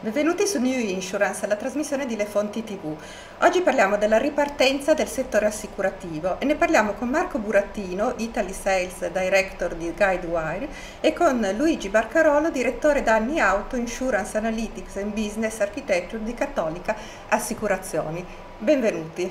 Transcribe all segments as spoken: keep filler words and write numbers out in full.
Benvenuti su New Insurance, la trasmissione di Le Fonti T V. Oggi parliamo della ripartenza del settore assicurativo e ne parliamo con Marco Burattino, Italy Sales Director di Guidewire, e con Luigi Barcarolo, direttore danni auto, Insurance Analytics and Business Architecture di Cattolica Assicurazioni. Benvenuti.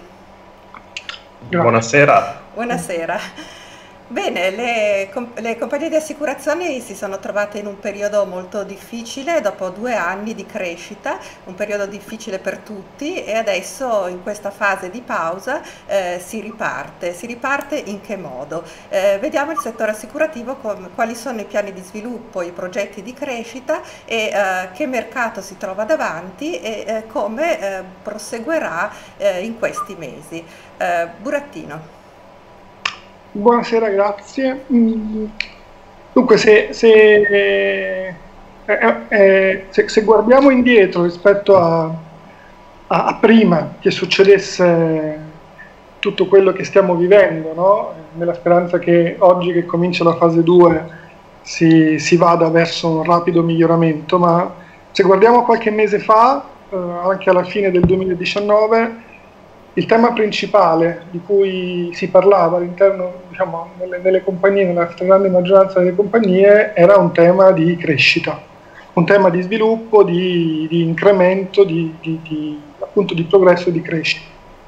Buonasera. Buonasera. Bene, le, comp- le compagnie di assicurazioni si sono trovate in un periodo molto difficile dopo due anni di crescita, un periodo difficile per tutti, e adesso in questa fase di pausa eh, si riparte. Si riparte in che modo? Eh, vediamo il settore assicurativo, com- quali sono i piani di sviluppo, i progetti di crescita e eh, che mercato si trova davanti e eh, come eh, proseguirà eh, in questi mesi. Eh, Burattino. Buonasera, grazie. Mm, Dunque, se, se, eh, eh, se- se guardiamo indietro rispetto a, a- a prima che succedesse tutto quello che stiamo vivendo, no? Nella speranza che oggi che comincia la fase due si, si vada verso un rapido miglioramento, ma se guardiamo qualche mese fa, eh, anche alla fine del duemiladiciannove, il tema principale di cui si parlava all'interno, diciamo, nelle, nelle compagnie, nella stragrande maggioranza delle compagnie, era un tema di crescita, un tema di sviluppo, di, di incremento, di, di, di, appunto di progresso e di crescita.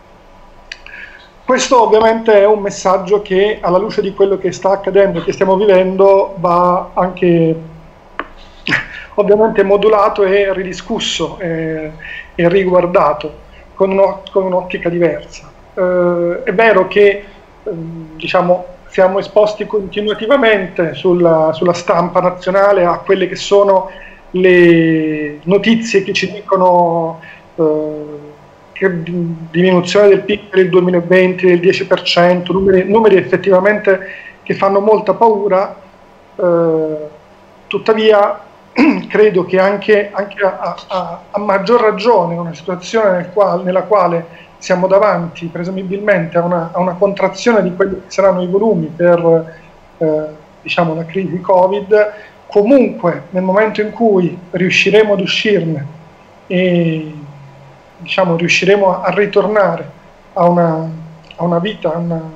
Questo ovviamente è un messaggio che, alla luce di quello che sta accadendo e che stiamo vivendo, va anche ovviamente modulato e ridiscusso e, e riguardato con, uno, con un'ottica diversa. Eh, è vero che eh, diciamo, siamo esposti continuativamente sulla, sulla stampa nazionale a quelle che sono le notizie che ci dicono eh, che diminuzione del P I B per il duemilaventi del dieci per cento, numeri, numeri effettivamente che fanno molta paura. Eh, tuttavia credo che anche, anche a, a, a maggior ragione in una situazione nel quale, nella quale siamo davanti presumibilmente a una, a una contrazione di quelli che saranno i volumi per eh, diciamo, la crisi Covid, comunque nel momento in cui riusciremo ad uscirne e diciamo, riusciremo a, a ritornare a una, a una vita, a una,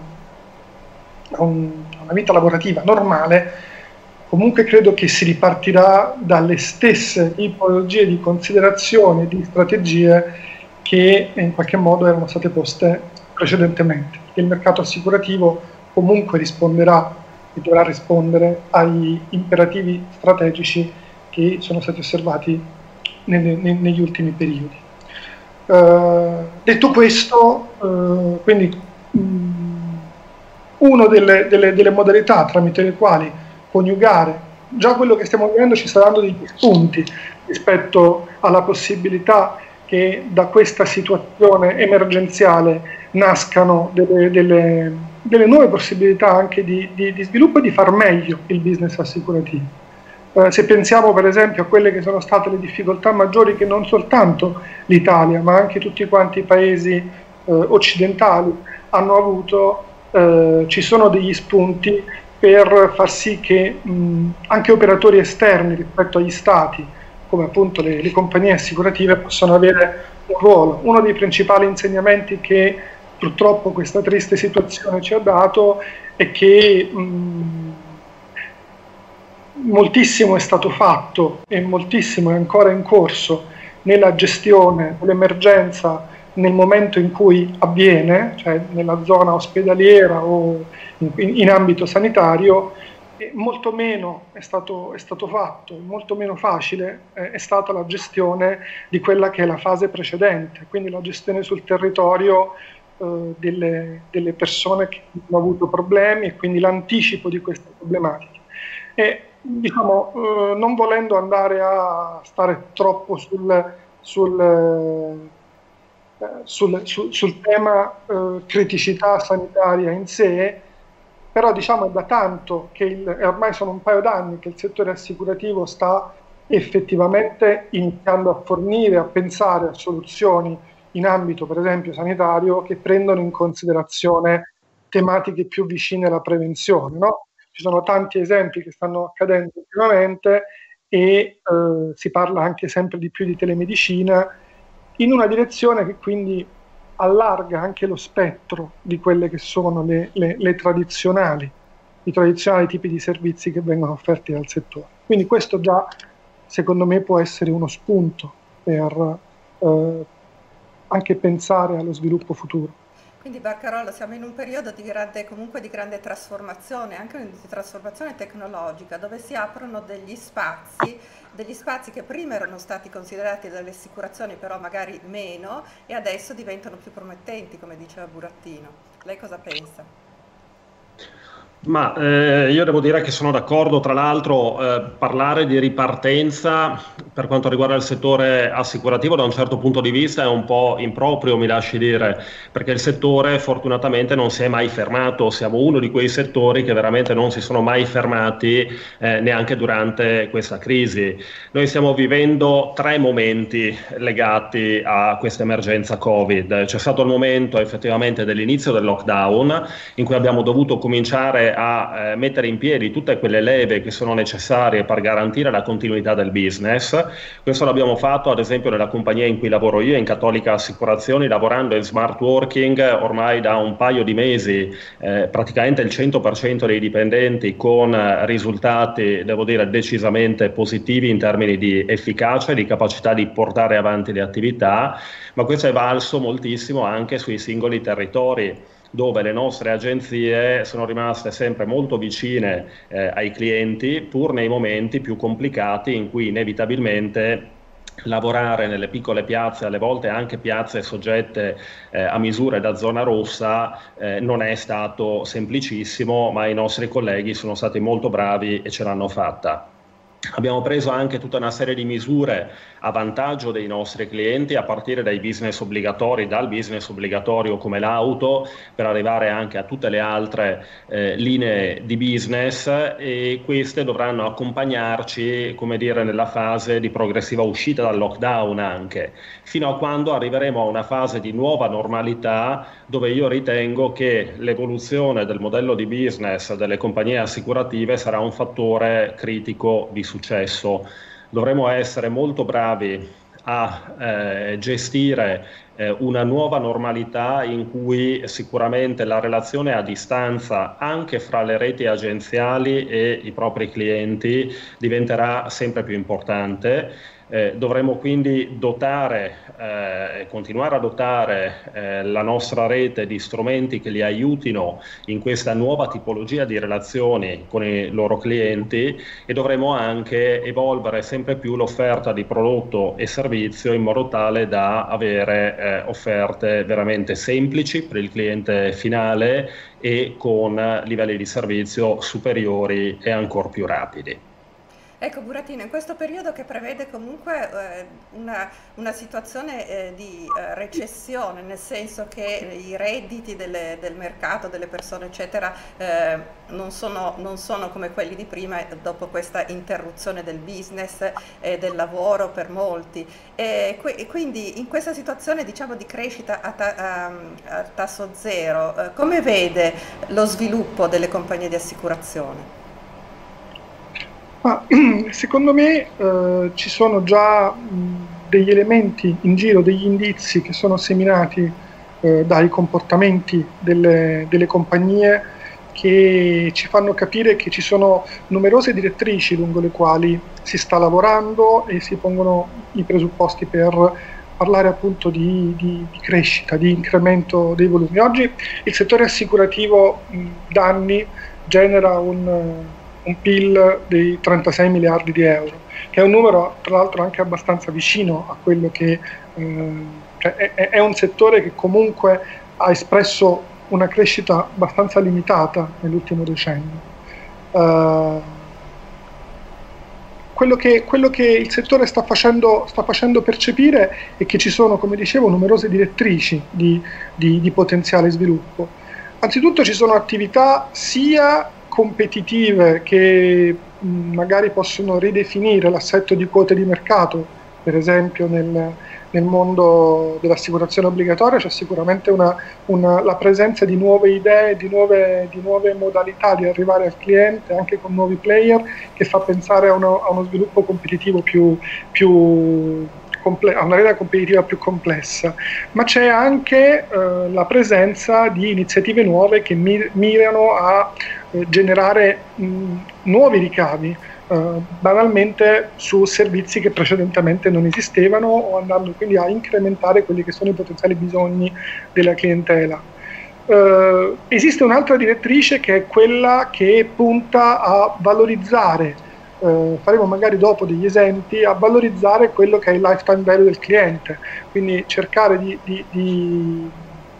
a un, a una vita lavorativa normale, comunque credo che si ripartirà dalle stesse tipologie di considerazioni e di strategie che in qualche modo erano state poste precedentemente. Il mercato assicurativo comunque risponderà e dovrà rispondere agli imperativi strategici che sono stati osservati nelle, negli ultimi periodi. Uh, detto questo, uh, quindi um, una delle, delle, delle modalità tramite le quali coniugare già quello che stiamo vivendo ci sta dando degli spunti rispetto alla possibilità che da questa situazione emergenziale nascano delle, delle, delle nuove possibilità anche di, di, di sviluppo e di far meglio il business assicurativo. Eh, se pensiamo per esempio a quelle che sono state le difficoltà maggiori che non soltanto l'Italia ma anche tutti quanti i paesi eh, occidentali hanno avuto, eh, ci sono degli spunti per far sì che mh, anche operatori esterni rispetto agli stati, come appunto le, le compagnie assicurative, possano avere un ruolo. Uno dei principali insegnamenti che purtroppo questa triste situazione ci ha dato è che mh, moltissimo è stato fatto e moltissimo è ancora in corso nella gestione dell'emergenza nel momento in cui avviene, cioè nella zona ospedaliera o in, in ambito sanitario, e molto meno è stato, è stato fatto, molto meno facile eh, è stata la gestione di quella che è la fase precedente, quindi la gestione sul territorio eh, delle, delle persone che hanno avuto problemi e quindi l'anticipo di queste problematiche. E diciamo, eh, non volendo andare a stare troppo sul, sul Sul, sul, sul tema eh, criticità sanitaria in sé, però diciamo è da tanto che il, e ormai sono un paio d'anni che il settore assicurativo sta effettivamente iniziando a fornire, a pensare a soluzioni in ambito per esempio sanitario che prendono in considerazione tematiche più vicine alla prevenzione, no? Ci sono tanti esempi che stanno accadendo ultimamente e eh, si parla anche sempre di più di telemedicina, in una direzione che quindi allarga anche lo spettro di quelle che sono le, le, le tradizionali, i tradizionali tipi di servizi che vengono offerti dal settore. Quindi questo già, secondo me, può essere uno spunto per eh, anche pensare allo sviluppo futuro. Quindi Barcarollo, siamo in un periodo di grande, comunque di grande trasformazione, anche di trasformazione tecnologica, dove si aprono degli spazi, degli spazi che prima erano stati considerati dalle assicurazioni, però magari meno, e adesso diventano più promettenti, come diceva Burattino. Lei cosa pensa? Ma eh, io devo dire che sono d'accordo. Tra l'altro, eh, parlare di ripartenza per quanto riguarda il settore assicurativo da un certo punto di vista è un po' improprio, mi lasci dire, perché il settore fortunatamente non si è mai fermato. Siamo uno di quei settori che veramente non si sono mai fermati eh, neanche durante questa crisi. Noi stiamo vivendo tre momenti legati a questa emergenza Covid. C'è stato il momento effettivamente dell'inizio del lockdown, in cui abbiamo dovuto cominciare a eh, mettere in piedi tutte quelle leve che sono necessarie per garantire la continuità del business. Questo l'abbiamo fatto ad esempio nella compagnia in cui lavoro io, in Cattolica Assicurazioni, lavorando in smart working ormai da un paio di mesi, eh, praticamente il cento per cento dei dipendenti con eh, risultati, devo dire, decisamente positivi in termini di efficacia e di capacità di portare avanti le attività, ma questo è valso moltissimo anche sui singoli territori, dove le nostre agenzie sono rimaste sempre molto vicine eh, ai clienti, pur nei momenti più complicati in cui inevitabilmente lavorare nelle piccole piazze, alle volte anche piazze soggette eh, a misure da zona rossa, eh, non è stato semplicissimo, ma i nostri colleghi sono stati molto bravi e ce l'hanno fatta. Abbiamo preso anche tutta una serie di misure a vantaggio dei nostri clienti, a partire dai business obbligatori, dal business obbligatorio come l'auto, per arrivare anche a tutte le altre eh, linee di business, e queste dovranno accompagnarci, come dire, nella fase di progressiva uscita dal lockdown anche, fino a quando arriveremo a una fase di nuova normalità, dove io ritengo che l'evoluzione del modello di business delle compagnie assicurative sarà un fattore critico di successo. Dovremo essere molto bravi a eh, gestire eh, una nuova normalità in cui sicuramente la relazione a distanza anche fra le reti agenziali e i propri clienti diventerà sempre più importante. Eh, dovremo quindi dotare e eh, continuare a dotare eh, la nostra rete di strumenti che li aiutino in questa nuova tipologia di relazioni con i loro clienti, e dovremo anche evolvere sempre più l'offerta di prodotto e servizio in modo tale da avere eh, offerte veramente semplici per il cliente finale e con livelli di servizio superiori e ancor più rapidi. Ecco Burattino, in questo periodo che prevede comunque eh, una, una situazione eh, di eh, recessione, nel senso che i redditi delle, del mercato, delle persone eccetera, eh, non sono, non sono come quelli di prima dopo questa interruzione del business e del lavoro per molti. E, que e quindi in questa situazione, diciamo, di crescita a, ta a, a tasso zero, eh, come vede lo sviluppo delle compagnie di assicurazione? Ma, secondo me eh, ci sono già mh, degli elementi in giro, degli indizi che sono seminati eh, dai comportamenti delle, delle compagnie, che ci fanno capire che ci sono numerose direttrici lungo le quali si sta lavorando e si pongono i presupposti per parlare appunto di, di, di crescita, di incremento dei volumi. Oggi il settore assicurativo mh, da anni genera un un P I L dei trentasei miliardi di euro, che è un numero tra l'altro anche abbastanza vicino a quello che eh, cioè è, è un settore che comunque ha espresso una crescita abbastanza limitata nell'ultimo decennio. Uh, quello, che, quello che il settore sta facendo, sta facendo percepire è che ci sono, come dicevo, numerose direttrici di, di, di potenziale sviluppo. Anzitutto ci sono attività sia competitive che mh, magari possono ridefinire l'assetto di quote di mercato per esempio nel, nel mondo dell'assicurazione obbligatoria c'è sicuramente una, una, la presenza di nuove idee, di nuove, di nuove modalità di arrivare al cliente, anche con nuovi player, che fa pensare a uno, a uno sviluppo competitivo più, più comple- a un'area competitiva più complessa. Ma c'è anche eh, la presenza di iniziative nuove che mir- mirano a eh, generare mh, nuovi ricavi, Uh, banalmente su servizi che precedentemente non esistevano, o andando quindi a incrementare quelli che sono i potenziali bisogni della clientela. Uh, esiste un'altra direttrice che è quella che punta a valorizzare, uh, faremo magari dopo degli esempi, a valorizzare quello che è il lifetime value del cliente, quindi cercare di, di, di,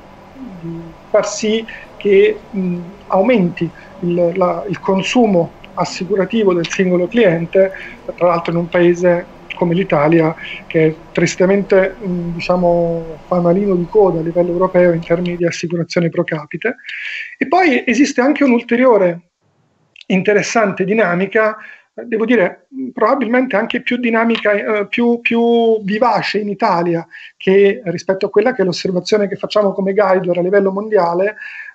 di far sì che mh, aumenti il, la, il consumo assicurativo del singolo cliente, tra l'altro in un paese come l'Italia che è tristemente mh, diciamo fanalino di coda a livello europeo in termini di assicurazione pro capite. E poi esiste anche un'ulteriore interessante dinamica, eh, devo dire probabilmente anche più dinamica, eh, più, più vivace in Italia che rispetto a quella che è l'osservazione che facciamo come guide a livello mondiale,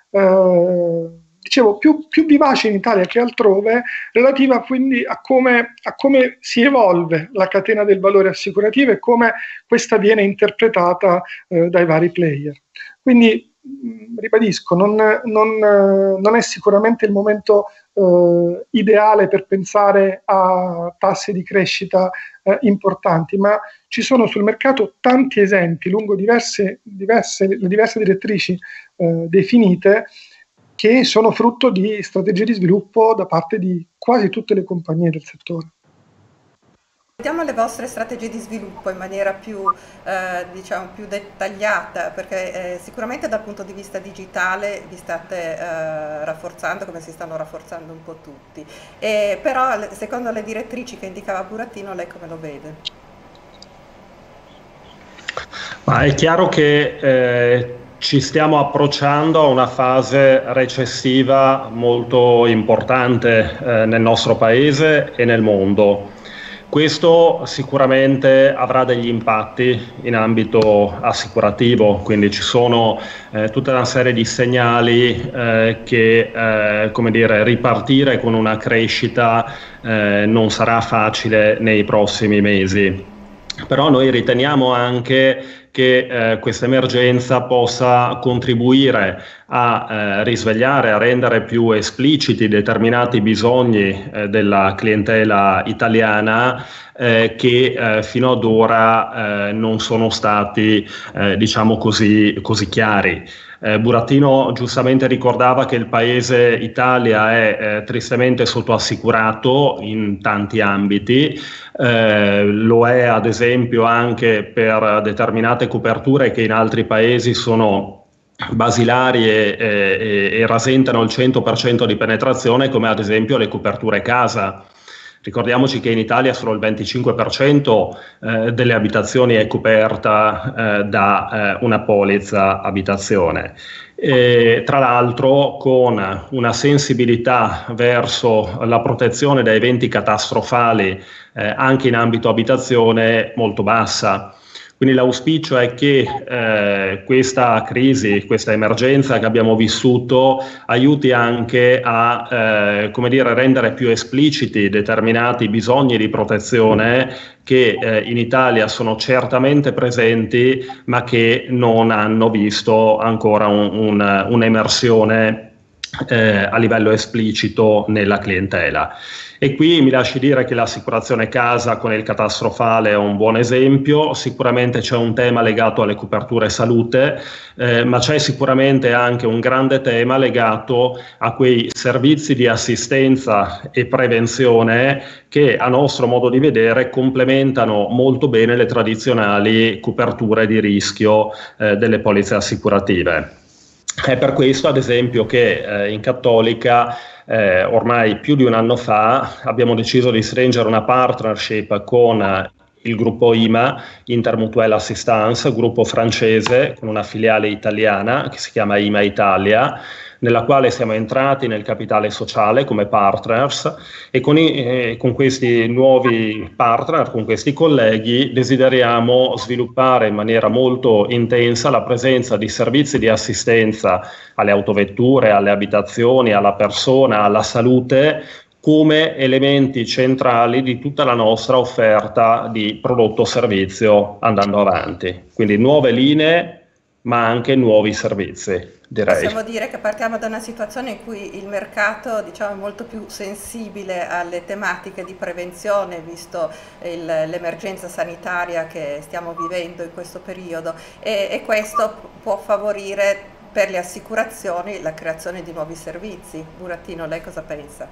eh, dicevo, più, più vivace in Italia che altrove, relativa quindi a come, a come si evolve la catena del valore assicurativo e come questa viene interpretata eh, dai vari player. Quindi, mh, ribadisco, non, non, eh, non è sicuramente il momento eh, ideale per pensare a tassi di crescita eh, importanti, ma ci sono sul mercato tanti esempi lungo diverse, diverse, le diverse direttrici eh, definite, che sono frutto di strategie di sviluppo da parte di quasi tutte le compagnie del settore. Vediamo le vostre strategie di sviluppo in maniera più, eh, diciamo, più dettagliata, perché eh, sicuramente dal punto di vista digitale vi state eh, rafforzando, come si stanno rafforzando un po' tutti. E, però secondo le direttrici che indicava Burattino, lei come lo vede? Ma è chiaro che eh, ci stiamo approcciando a una fase recessiva molto importante eh, nel nostro paese e nel mondo. Questo sicuramente avrà degli impatti in ambito assicurativo, quindi ci sono eh, tutta una serie di segnali eh, che, eh, come dire, ripartire con una crescita eh, non sarà facile nei prossimi mesi. Però noi riteniamo anche che eh, questa emergenza possa contribuire a eh, risvegliare, a rendere più espliciti determinati bisogni eh, della clientela italiana eh, che eh, fino ad ora eh, non sono stati, eh, diciamo così, così chiari. Eh, Burattino giustamente ricordava che il paese Italia è eh, tristemente sottoassicurato in tanti ambiti, eh, lo è ad esempio anche per determinate coperture che in altri paesi sono basilari e, e, e rasentano il cento per cento di penetrazione, come ad esempio le coperture casa. Ricordiamoci che in Italia solo il venticinque per cento eh, delle abitazioni è coperta eh, da eh, una polizza abitazione. E, tra l'altro con una sensibilità verso la protezione da eventi catastrofali eh, anche in ambito abitazione molto bassa. Quindi l'auspicio è che eh, questa crisi, questa emergenza che abbiamo vissuto aiuti anche a eh, come dire, rendere più espliciti determinati bisogni di protezione che eh, in Italia sono certamente presenti ma che non hanno visto ancora un, un, un'emersione eh, a livello esplicito nella clientela. E qui mi lasci dire che l'assicurazione casa con il catastrofale è un buon esempio. Sicuramente c'è un tema legato alle coperture salute, eh, ma c'è sicuramente anche un grande tema legato a quei servizi di assistenza e prevenzione che a nostro modo di vedere complementano molto bene le tradizionali coperture di rischio eh, delle polizze assicurative. È per questo, ad esempio, che eh, in Cattolica eh, ormai più di un anno fa abbiamo deciso di stringere una partnership con il gruppo I M A, Intermutuelle Assistance, gruppo francese con una filiale italiana che si chiama I M A Italia, nella quale siamo entrati nel capitale sociale come partners e con, i, eh, con questi nuovi partner, con questi colleghi, desideriamo sviluppare in maniera molto intensa la presenza di servizi di assistenza alle autovetture, alle abitazioni, alla persona, alla salute, come elementi centrali di tutta la nostra offerta di prodotto-servizio andando avanti. Quindi nuove linee, ma anche nuovi servizi. Direi. Possiamo dire che partiamo da una situazione in cui il mercato, diciamo, è molto più sensibile alle tematiche di prevenzione, visto il, l'emergenza sanitaria che stiamo vivendo in questo periodo, e, e questo può favorire per le assicurazioni la creazione di nuovi servizi. Burattino, lei cosa pensa?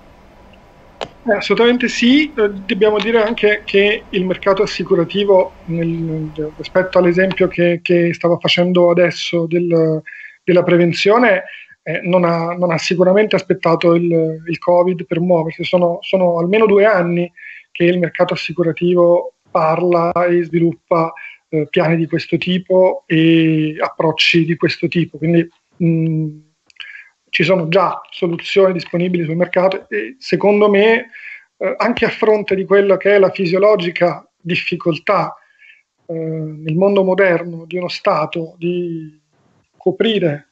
Eh, assolutamente sì, eh, dobbiamo dire anche che il mercato assicurativo, nel, rispetto all'esempio che, che stavo facendo adesso del della prevenzione, eh, non, ha, non ha sicuramente aspettato il, il Covid per muoversi. Sono, sono almeno due anni che il mercato assicurativo parla e sviluppa eh, piani di questo tipo e approcci di questo tipo, quindi mh, ci sono già soluzioni disponibili sul mercato e secondo me eh, anche a fronte di quella che è la fisiologica difficoltà eh, nel mondo moderno di uno Stato di coprire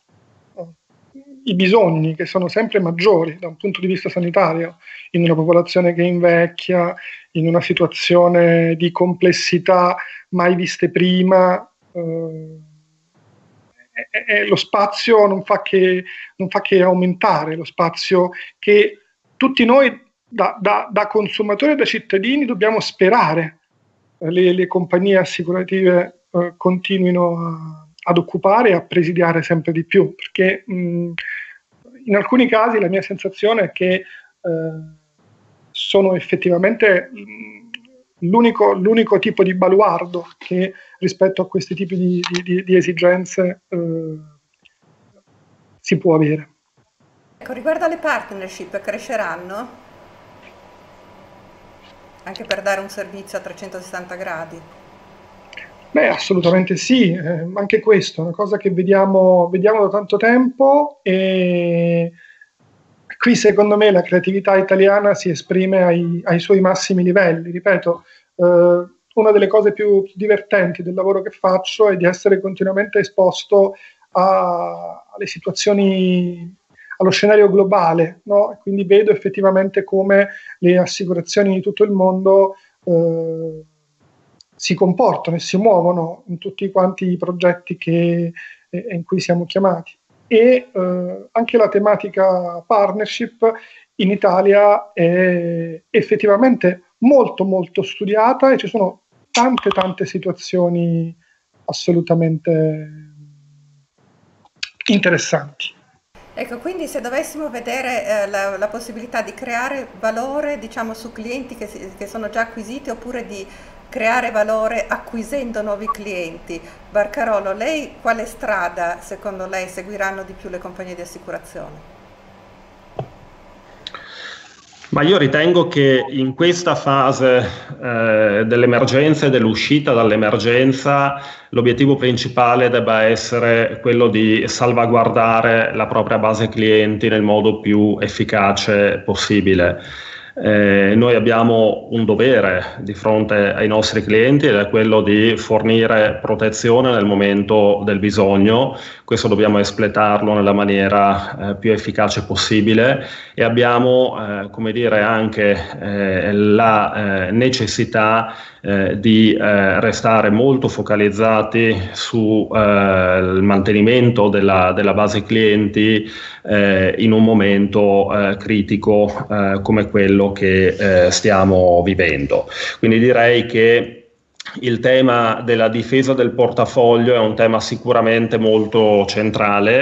i bisogni che sono sempre maggiori da un punto di vista sanitario in una popolazione che invecchia, in una situazione di complessità mai viste prima, eh, e, e lo spazio non fa, che, non fa che aumentare, lo spazio che tutti noi da, da, da consumatori e da cittadini dobbiamo sperare le, le compagnie assicurative eh, continuino a ad occupare e a presidiare sempre di più, perché mh, in alcuni casi la mia sensazione è che eh, sono effettivamente mh, l'unico, l'unico tipo di baluardo che rispetto a questi tipi di, di, di esigenze eh, si può avere. Ecco, riguardo alle partnership, cresceranno? Anche per dare un servizio a trecentosessanta gradi? Beh, assolutamente sì, eh, anche questo è una cosa che vediamo, vediamo da tanto tempo e qui secondo me la creatività italiana si esprime ai, ai suoi massimi livelli. Ripeto, eh, una delle cose più divertenti del lavoro che faccio è di essere continuamente esposto a, alle situazioni, allo scenario globale, no? Quindi vedo effettivamente come le assicurazioni di tutto il mondo eh, si comportano e si muovono in tutti quanti i progetti che, eh, in cui siamo chiamati. E eh, anche la tematica partnership in Italia è effettivamente molto molto studiata e ci sono tante tante situazioni assolutamente interessanti. Ecco, quindi se dovessimo vedere eh, la, la possibilità di creare valore, diciamo, su clienti che, si, che sono già acquisiti oppure di creare valore acquisendo nuovi clienti, Barcarolo, lei quale strada secondo lei seguiranno di più le compagnie di assicurazione? Ma io ritengo che in questa fase eh, dell'emergenza e dell'uscita dall'emergenza l'obiettivo principale debba essere quello di salvaguardare la propria base clienti nel modo più efficace possibile. Eh, noi abbiamo un dovere di fronte ai nostri clienti ed è quello di fornire protezione nel momento del bisogno. Questo dobbiamo espletarlo nella maniera eh, più efficace possibile e abbiamo eh, come dire anche eh, la eh, necessità eh, di eh, restare molto focalizzati sul eh, mantenimento della, della base clienti eh, in un momento eh, critico eh, come quello che eh, stiamo vivendo. Quindi direi che il tema della difesa del portafoglio è un tema sicuramente molto centrale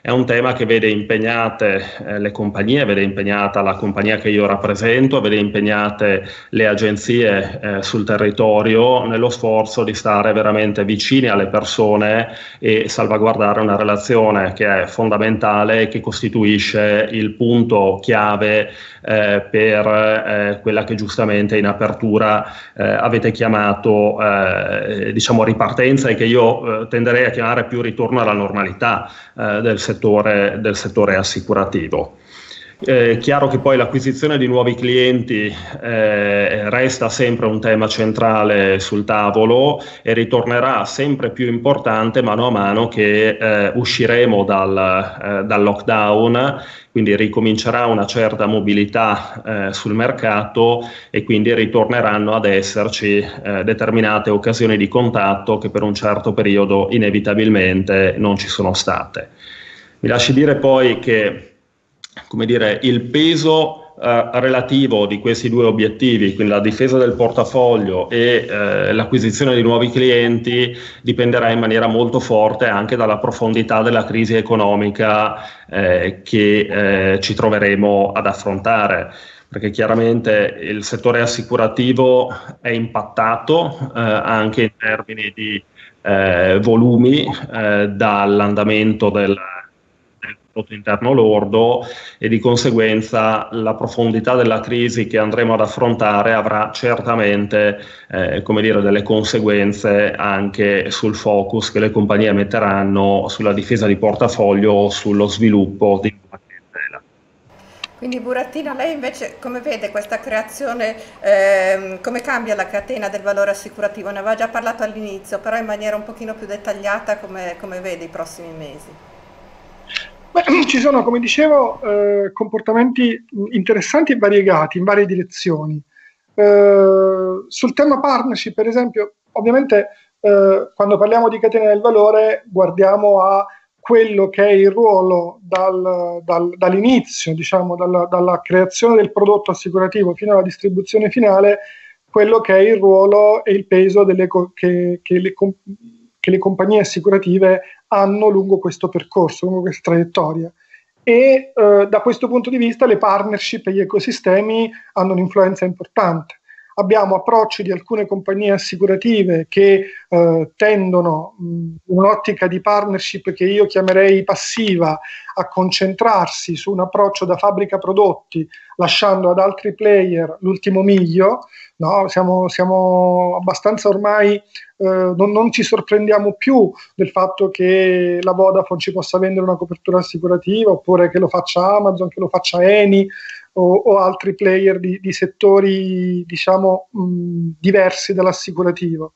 è un tema che vede impegnate eh, le compagnie, vede impegnata la compagnia che io rappresento, vede impegnate le agenzie eh, sul territorio nello sforzo di stare veramente vicini alle persone e salvaguardare una relazione che è fondamentale e che costituisce il punto chiave eh, per eh, quella che giustamente in apertura eh, avete chiamato eh, diciamo ripartenza e che io eh, tenderei a chiamare più ritorno alla normalità eh, del settore, del settore assicurativo. È chiaro che poi l'acquisizione di nuovi clienti eh, resta sempre un tema centrale sul tavolo e ritornerà sempre più importante mano a mano che eh, usciremo dal, eh, dal lockdown, quindi ricomincerà una certa mobilità eh, sul mercato e quindi ritorneranno ad esserci eh, determinate occasioni di contatto che per un certo periodo inevitabilmente non ci sono state. Mi lasci dire poi che come dire, il peso eh, relativo di questi due obiettivi, quindi la difesa del portafoglio e eh, l'acquisizione di nuovi clienti, dipenderà in maniera molto forte anche dalla profondità della crisi economica eh, che eh, ci troveremo ad affrontare, perché chiaramente il settore assicurativo è impattato eh, anche in termini di eh, volumi eh, dall'andamento del prodotto interno lordo e di conseguenza la profondità della crisi che andremo ad affrontare avrà certamente eh, come dire, delle conseguenze anche sul focus che le compagnie metteranno sulla difesa di portafoglio o sullo sviluppo di nuova clientela. Quindi Burattino, lei invece come vede questa creazione, ehm, come cambia la catena del valore assicurativo? Ne aveva già parlato all'inizio, però in maniera un pochino più dettagliata, come, come vede i prossimi mesi? Beh, ci sono, come dicevo, eh, comportamenti interessanti e variegati in varie direzioni. Eh, sul tema partnership, per esempio, ovviamente eh, quando parliamo di catena del valore guardiamo a quello che è il ruolo dal, dal, dall'inizio, diciamo, dalla, dalla creazione del prodotto assicurativo fino alla distribuzione finale, quello che è il ruolo e il peso delle co- che, che, le, che le compagnie assicurative hanno lungo questo percorso, lungo questa traiettoria. E eh, da questo punto di vista le partnership e gli ecosistemi hanno un'influenza importante. Abbiamo approcci di alcune compagnie assicurative che eh, tendono, mh, in un'ottica di partnership che io chiamerei passiva, a concentrarsi su un approccio da fabbrica prodotti, lasciando ad altri player l'ultimo miglio. No, siamo, siamo abbastanza ormai, eh, non, non ci sorprendiamo più del fatto che la Vodafone ci possa vendere una copertura assicurativa, oppure che lo faccia Amazon, che lo faccia Eni o, o altri player di, di settori, diciamo, mh, diversi dall'assicurativo.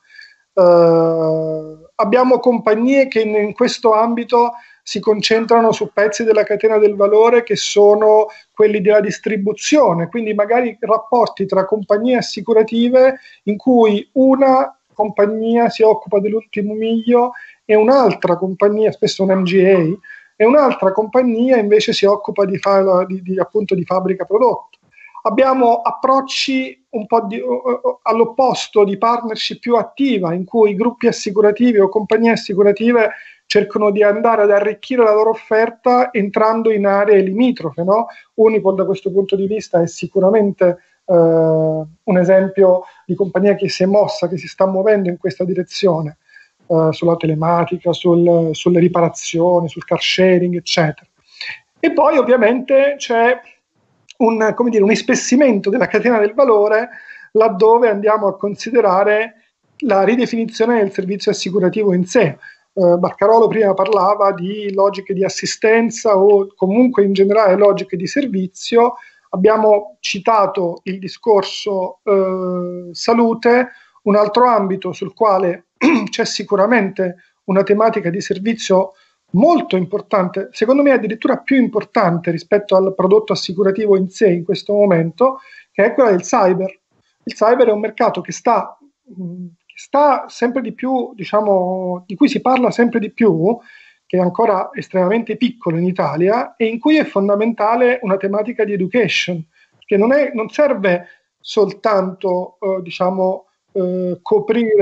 Uh, abbiamo compagnie che in, in questo ambito si concentrano su pezzi della catena del valore che sono quelli della distribuzione, quindi magari rapporti tra compagnie assicurative in cui una compagnia si occupa dell'ultimo miglio e un'altra compagnia, spesso un M G A, e un'altra compagnia invece si occupa di, fa- di, di, appunto di fabbrica prodotto. Abbiamo approcci un po' di, uh, all'opposto di partnership più attiva, in cui gruppi assicurativi o compagnie assicurative cercano di andare ad arricchire la loro offerta entrando in aree limitrofe, no? Unipol da questo punto di vista è sicuramente uh, un esempio di compagnia che si è mossa, che si sta muovendo in questa direzione, uh, sulla telematica, sul, sulle riparazioni, sul car sharing, eccetera. E poi ovviamente c'è un, come dire, un ispessimento della catena del valore laddove andiamo a considerare la ridefinizione del servizio assicurativo in sé. Uh, Barcarolo prima parlava di logiche di assistenza o comunque in generale logiche di servizio. Abbiamo citato il discorso uh, salute, un altro ambito sul quale c'è sicuramente una tematica di servizio molto importante, secondo me addirittura più importante rispetto al prodotto assicurativo in sé in questo momento, che è quella del cyber. Il cyber è un mercato che sta, che sta sempre di più, diciamo, di cui si parla sempre di più, che è ancora estremamente piccolo in Italia e in cui è fondamentale una tematica di education, che non, è, non serve soltanto, eh, diciamo, eh, coprire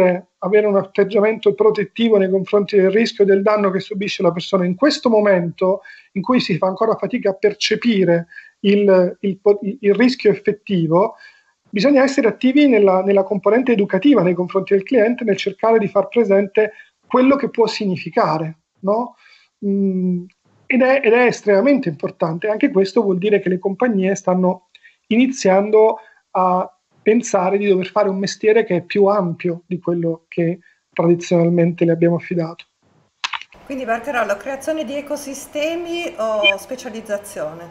avere un atteggiamento protettivo nei confronti del rischio e del danno che subisce la persona in questo momento in cui si fa ancora fatica a percepire il, il, il rischio effettivo, bisogna essere attivi nella, nella componente educativa nei confronti del cliente, nel cercare di far presente quello che può significare, no? Mm, ed, è, ed è estremamente importante. Anche questo vuol dire che le compagnie stanno iniziando a pensare di dover fare un mestiere che è più ampio di quello che tradizionalmente le abbiamo affidato. Quindi Barcarollo, creazione di ecosistemi o specializzazione?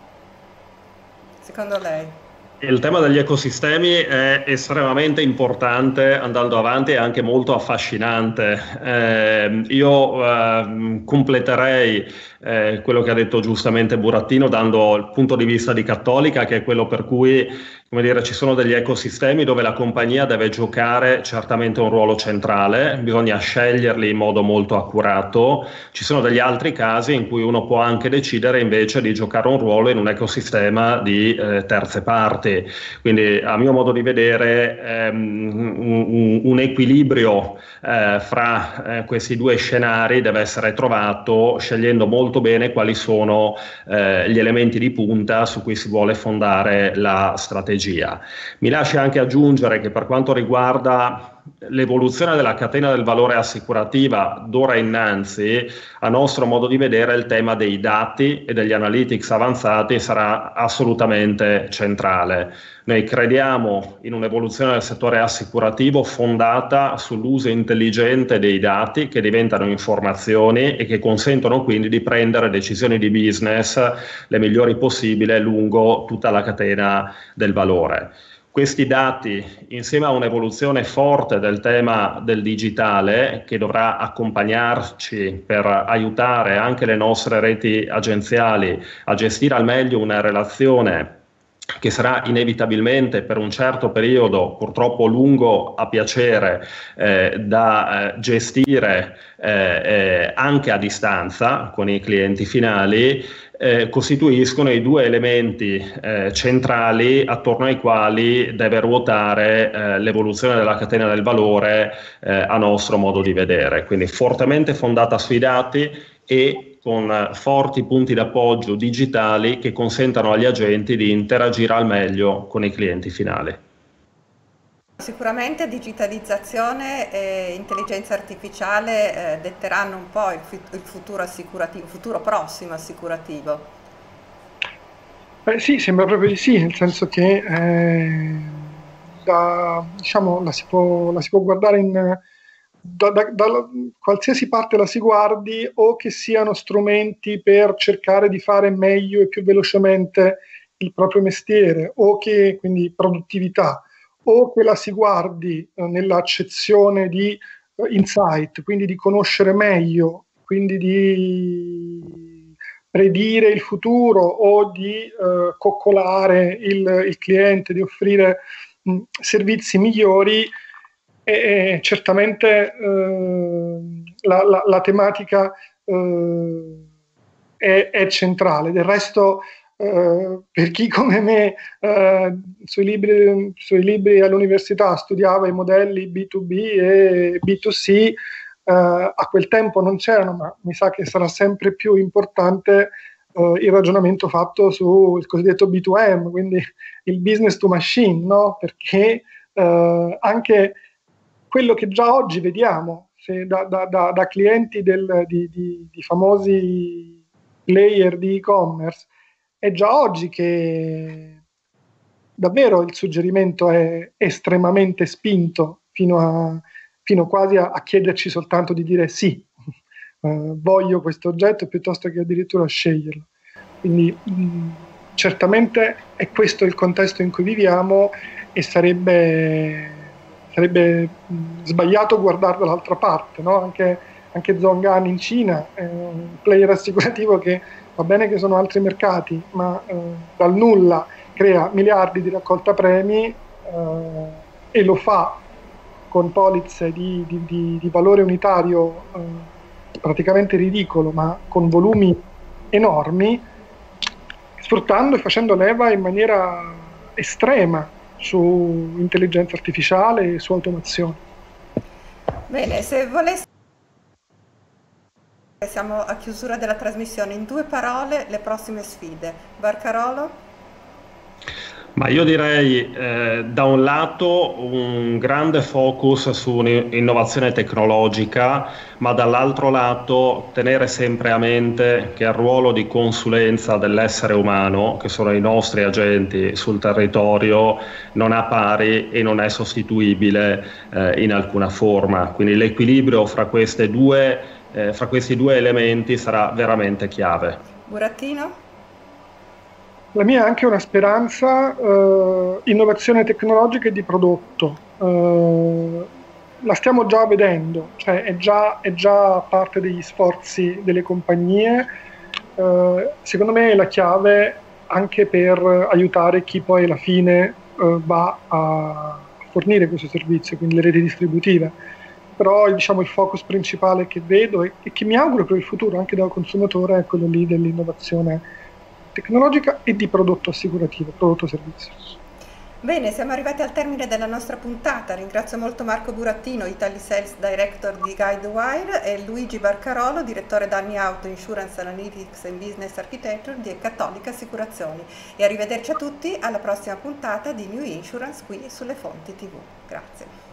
Secondo lei? Il tema degli ecosistemi è estremamente importante andando avanti e anche molto affascinante. Eh, io eh, completerei eh, quello che ha detto giustamente Burattino dando il punto di vista di Cattolica, che è quello per cui, come dire, ci sono degli ecosistemi dove la compagnia deve giocare certamente un ruolo centrale, bisogna sceglierli in modo molto accurato. Ci sono degli altri casi in cui uno può anche decidere invece di giocare un ruolo in un ecosistema di eh, terze parti. Quindi a mio modo di vedere ehm, un, un equilibrio eh, fra eh, questi due scenari deve essere trovato scegliendo molto bene quali sono eh, gli elementi di punta su cui si vuole fondare la strategia. Mi lasci anche aggiungere che per quanto riguarda l'evoluzione della catena del valore assicurativa d'ora innanzi, a nostro modo di vedere il tema dei dati e degli analytics avanzati sarà assolutamente centrale. Noi crediamo in un'evoluzione del settore assicurativo fondata sull'uso intelligente dei dati che diventano informazioni e che consentono quindi di prendere decisioni di business le migliori possibili lungo tutta la catena del valore. Questi dati, insieme a un'evoluzione forte del tema del digitale, che dovrà accompagnarci per aiutare anche le nostre reti agenziali a gestire al meglio una relazione che sarà inevitabilmente per un certo periodo, purtroppo lungo a piacere, eh, da eh, gestire eh, eh, anche a distanza con i clienti finali, eh, costituiscono i due elementi eh, centrali attorno ai quali deve ruotare eh, l'evoluzione della catena del valore eh, a nostro modo di vedere. Quindi fortemente fondata sui dati e con forti punti d'appoggio digitali che consentano agli agenti di interagire al meglio con i clienti finali. Sicuramente digitalizzazione e intelligenza artificiale eh, detteranno un po' il, il futuro assicurativo, il futuro prossimo assicurativo. Eh sì, sembra proprio di sì, nel senso che eh, da, diciamo, la, si può, la si può guardare in... Da, da, da qualsiasi parte la si guardi, o che siano strumenti per cercare di fare meglio e più velocemente il proprio mestiere, o che quindi produttività, o che la si guardi eh, nell'accezione di eh, insight, quindi di conoscere meglio, quindi di predire il futuro o di eh, coccolare il, il cliente, di offrire mh, servizi migliori. E certamente eh, la, la, la tematica eh, è, è centrale. Del resto, eh, per chi come me eh, sui, libri, sui libri all'università studiava i modelli B due B e B due C, eh, a quel tempo non c'erano, ma mi sa che sarà sempre più importante eh, il ragionamento fatto sul cosiddetto B due M, quindi il business to machine, no? Perché eh, anche quello che già oggi vediamo se da, da, da, da clienti del, di, di, di famosi player di e-commerce, è già oggi che davvero il suggerimento è estremamente spinto fino, a, fino quasi a, a chiederci soltanto di dire sì, uh, voglio questo oggetto piuttosto che addirittura sceglierlo. Quindi mh, certamente è questo il contesto in cui viviamo e sarebbe... sarebbe mh, sbagliato guardare dall'altra parte, no? Anche, anche Zhong'an in Cina è un player assicurativo che va bene che sono altri mercati, ma eh, dal nulla crea miliardi di raccolta premi eh, e lo fa con polizze di, di, di, di valore unitario eh, praticamente ridicolo, ma con volumi enormi, sfruttando e facendo leva in maniera estrema su intelligenza artificiale e su automazione. Bene, se volessi, siamo a chiusura della trasmissione, in due parole le prossime sfide. Barcarolo? Ma io direi eh, da un lato un grande focus su un'innovazione tecnologica, ma dall'altro lato tenere sempre a mente che il ruolo di consulenza dell'essere umano, che sono i nostri agenti sul territorio, non ha pari e non è sostituibile eh, in alcuna forma. Quindi l'equilibrio fra queste due, eh, fra questi due elementi sarà veramente chiave. Burattino? La mia è anche una speranza, eh, innovazione tecnologica e di prodotto. Eh, la stiamo già vedendo, cioè è già, è già parte degli sforzi delle compagnie. Eh, secondo me è la chiave anche per aiutare chi poi alla fine eh, va a fornire questo servizio, quindi le reti distributive. Però diciamo, il focus principale che vedo e, e che mi auguro per il futuro anche da consumatore è quello lì dell'innovazione tecnologica e di prodotto assicurativo, prodotto servizio. Bene, siamo arrivati al termine della nostra puntata. Ringrazio molto Marco Burattino, Italy Sales Director di Guidewire, e Luigi Barcarolo, direttore danni auto, Insurance Analytics and Business Architecture di Cattolica Assicurazioni. E arrivederci a tutti alla prossima puntata di New Insurance qui sulle Fonti tivù. Grazie.